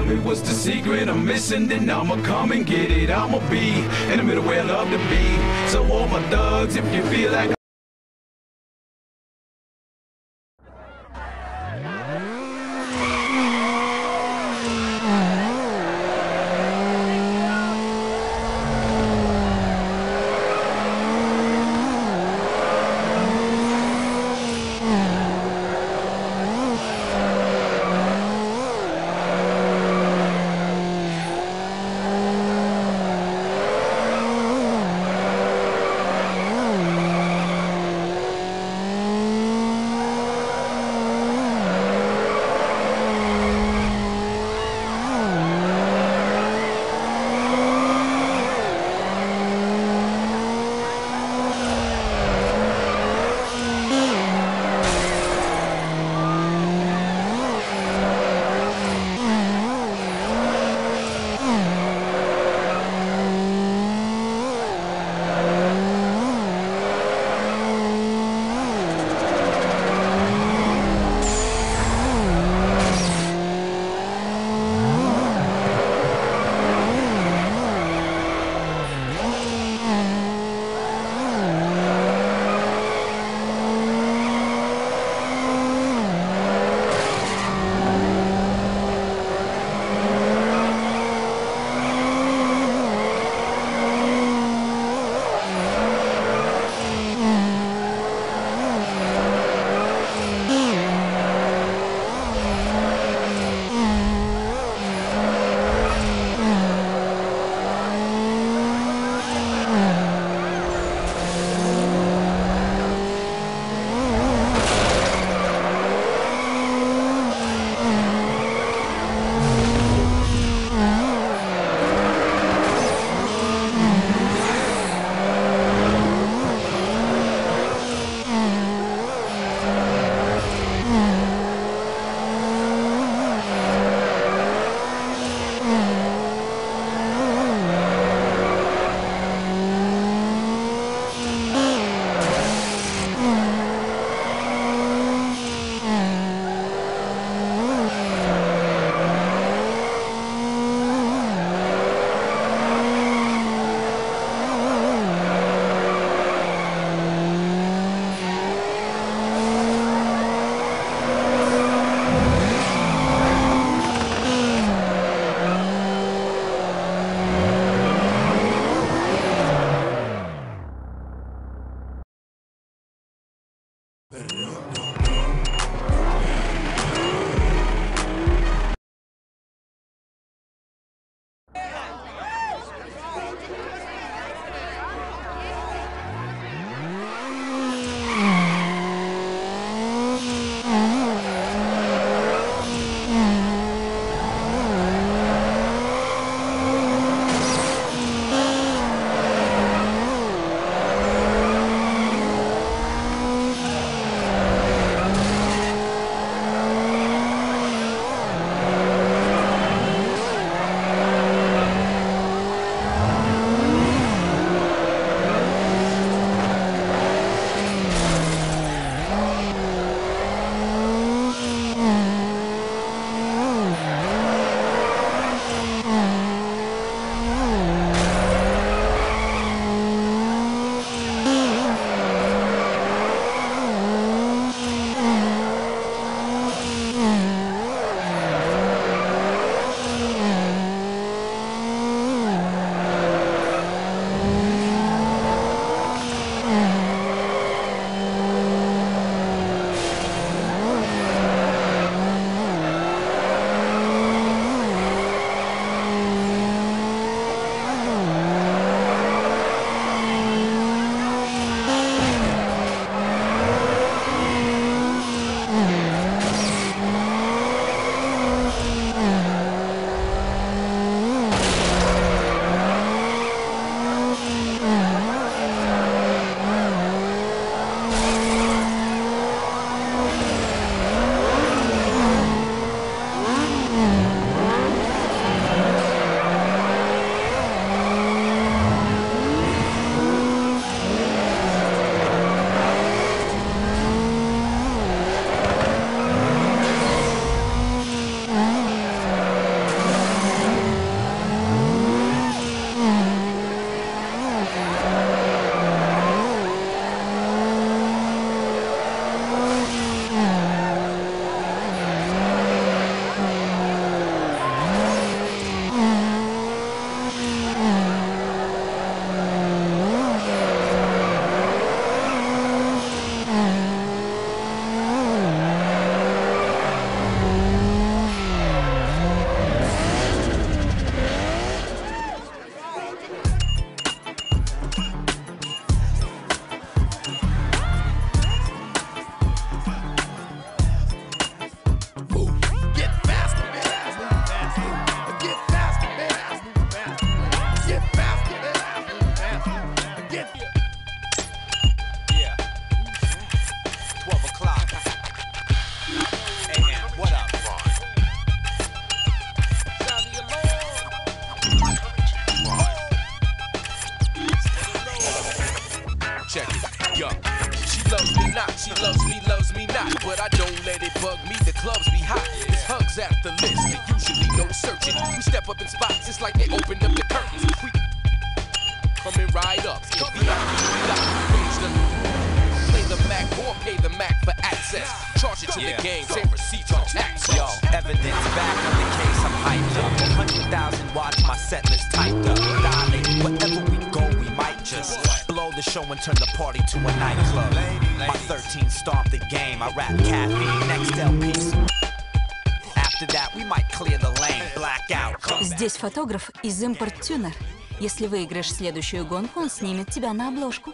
it was the secret I'm missing, then I'ma come and get it. I'ma be in the middle where I love to be. So all my thugs, if you feel like bug me, the clubs be hot. It's hugs after list, they usually no searching. We step up in spots, it's like they opened up the curtains. We coming right up, play the Mac or pay the Mac for access. Charge it to the game, same receipts on tax. Yo, evidence back on the case, I'm hyped up. 100,000 watch, my set list typed up. Darling, wherever we go, we might just blow the show and turn the party to a nightclub. My 13 stomped the game, I rap caffeine, next LP. After that, we might clear the lane, blackout. Здесь фотограф из Import Tuner. Если выиграешь следующую гонку, он снимет тебя на обложку.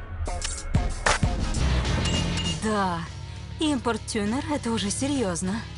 Да, Import Tuner — это уже серьезно.